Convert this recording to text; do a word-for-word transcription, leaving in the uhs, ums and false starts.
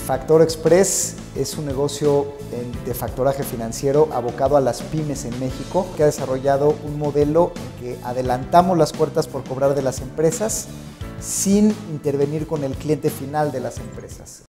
Factor Express es un negocio de factoraje financiero abocado a las pymes en México, que ha desarrollado un modelo en que adelantamos las cuotas por cobrar de las empresas sin intervenir con el cliente final de las empresas.